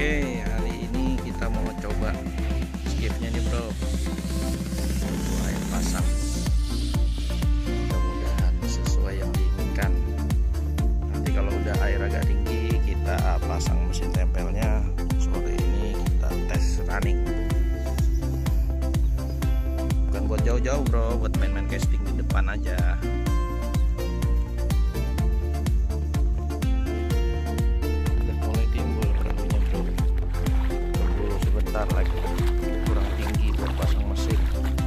Oke, hari ini kita mau coba skipnya nih bro, tunggu air pasang. Mudah-mudahan sesuai yang diinginkan. Nanti kalau udah air agak tinggi, kita pasang mesin tempelnya. Sore ini kita tes running. Bukan buat jauh-jauh bro, buat main-main casting di depan aja. Lagi kurang tinggi buat pasang mesin.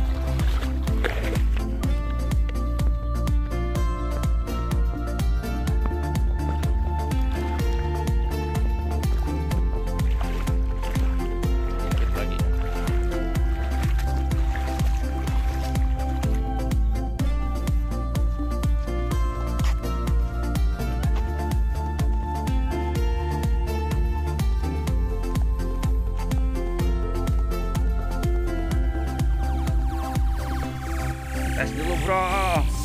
Sedikit lagi. Tes dulu bro.